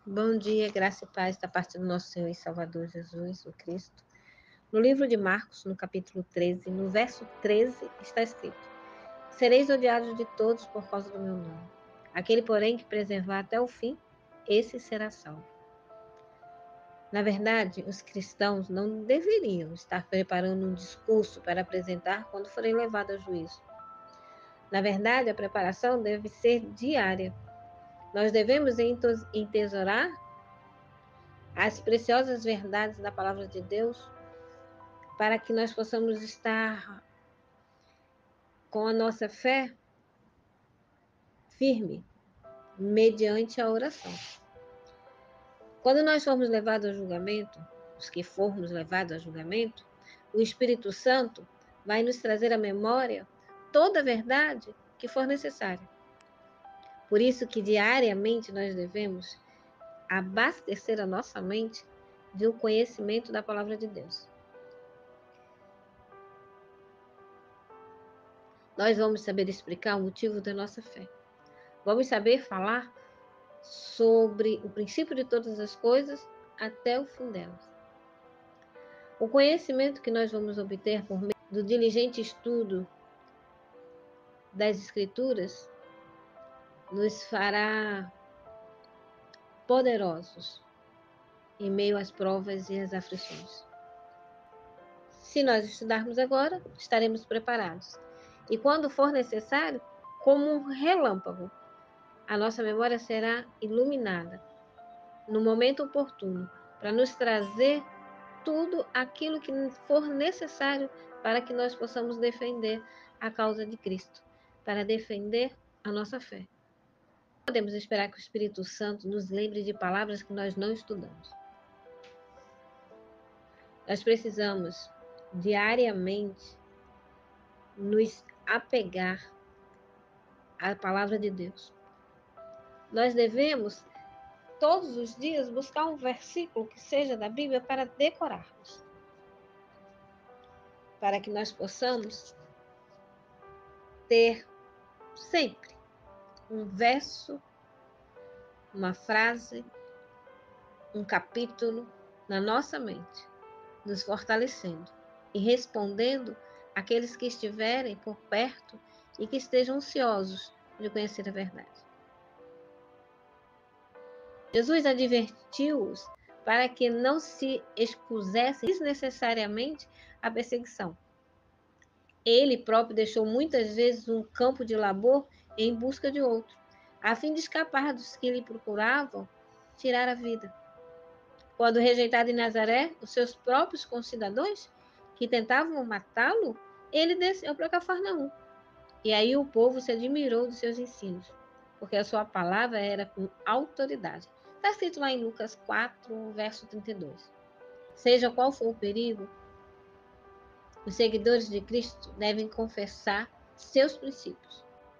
Bom dia, graça e paz da parte do nosso Senhor e Salvador Jesus, o Cristo. No livro de Marcos, no capítulo 13, no verso 13, está escrito: Sereis odiados de todos por causa do meu nome. Aquele, porém, que preservar até o fim, esse será salvo. Na verdade, os cristãos não deveriam estar preparando um discurso para apresentar quando forem levados a juízo. Na verdade, a preparação deve ser diária. Nós devemos entesourar as preciosas verdades da palavra de Deus para que nós possamos estar com a nossa fé firme mediante a oração. Quando nós formos levados ao julgamento, os que formos levados ao julgamento, o Espírito Santo vai nos trazer à memória toda a verdade que for necessária. Por isso que diariamente nós devemos abastecer a nossa mente de um conhecimento da palavra de Deus. Nós vamos saber explicar o motivo da nossa fé. Vamos saber falar sobre o princípio de todas as coisas até o fim delas. O conhecimento que nós vamos obter por meio do diligente estudo das Escrituras nos fará poderosos em meio às provas e às aflições. Se nós estudarmos agora, estaremos preparados. E quando for necessário, como um relâmpago, a nossa memória será iluminada no momento oportuno para nos trazer tudo aquilo que for necessário para que nós possamos defender a causa de Cristo, para defender a nossa fé. Podemos esperar que o Espírito Santo nos lembre de palavras que nós não estudamos. Nós precisamos diariamente nos apegar à palavra de Deus. Nós devemos todos os dias buscar um versículo que seja da Bíblia para decorarmos, para que nós possamos ter sempre um verso, uma frase, um capítulo na nossa mente, nos fortalecendo e respondendo àqueles que estiverem por perto e que estejam ansiosos de conhecer a verdade. Jesus advertiu-os para que não se expusessem desnecessariamente à perseguição. Ele próprio deixou muitas vezes um campo de labor em busca de outro, a fim de escapar dos que lhe procuravam tirar a vida. Quando rejeitado em Nazaré, os seus próprios concidadãos, que tentavam matá-lo, ele desceu para Cafarnaum. E aí o povo se admirou dos seus ensinos, porque a sua palavra era com autoridade. Está escrito lá em Lucas 4, verso 32. Seja qual for o perigo, os seguidores de Cristo devem confessar seus princípios.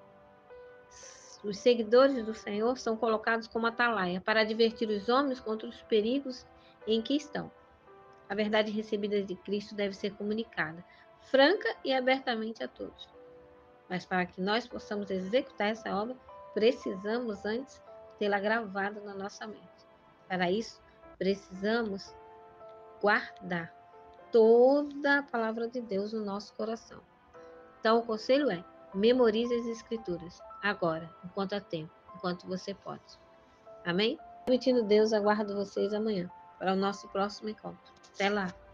Os seguidores do Senhor são colocados como atalaia para advertir os homens contra os perigos em que estão. A verdade recebida de Cristo deve ser comunicada, franca e abertamente a todos. Mas para que nós possamos executar essa obra, precisamos antes tê-la gravada na nossa mente. Para isso, precisamos guardar toda a palavra de Deus no nosso coração. Então, o conselho é: memorize as Escrituras, agora, enquanto há tempo, enquanto você pode. Amém? Permitindo Deus, aguardo vocês amanhã para o nosso próximo encontro. Até lá!